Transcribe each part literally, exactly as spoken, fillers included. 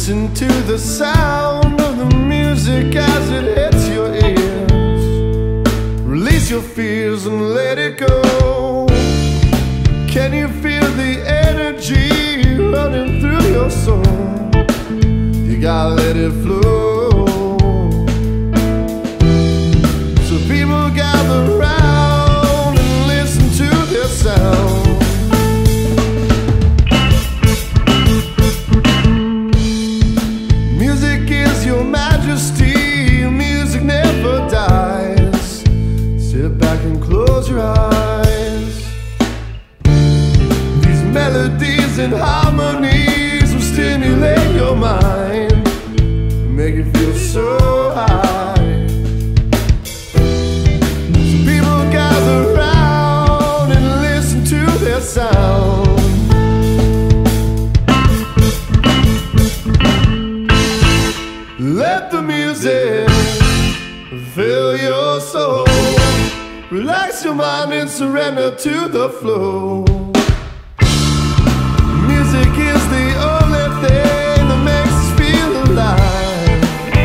Listen to the sound of the music as it hits your ears. Release your fears and let it go. Can you feel the energy running through your soul? You gotta let it flow. So people gather round and listen to their sound. Music is your majesty, music never dies. Sit back and close your eyes. These melodies and harmonies will stimulate your mind, make you feel so high. So people gather round and listen to their sound. Let the music fill your soul. Relax your mind and surrender to the flow. Music is the only thing that makes us feel alive.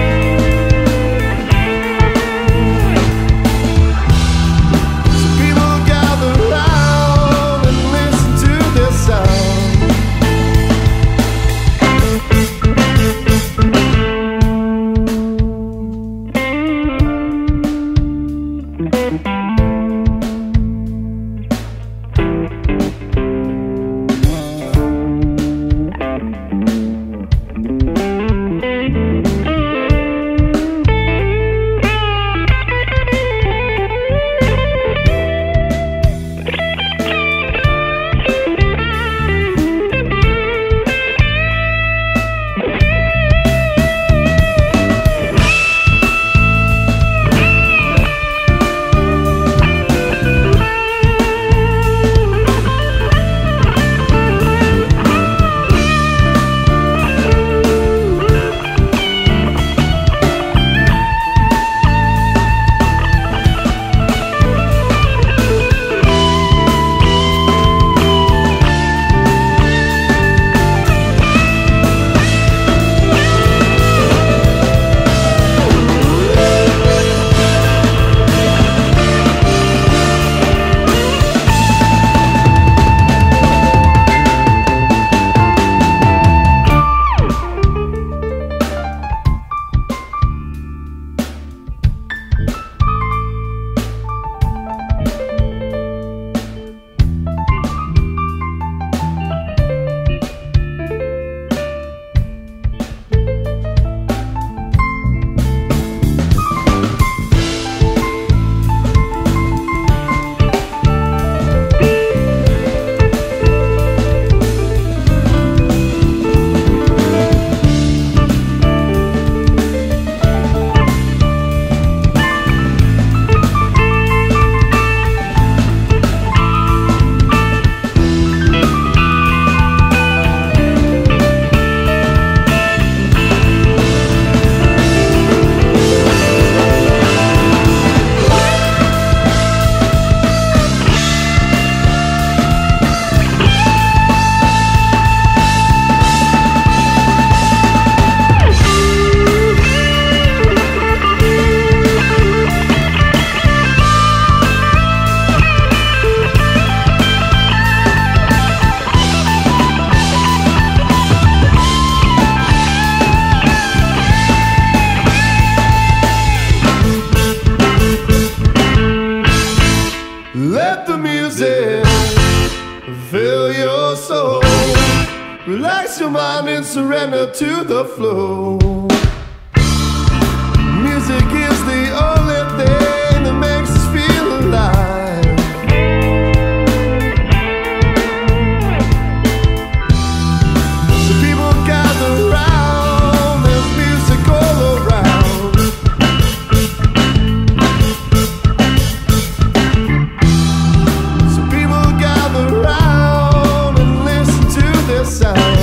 So people gather round and listen to their sound. Let the music fill your soul. Relax your mind and surrender to the flow. Music is the only thing that makes us feel alive. So people gather round, there's music all around. So people gather round and listen to their sound.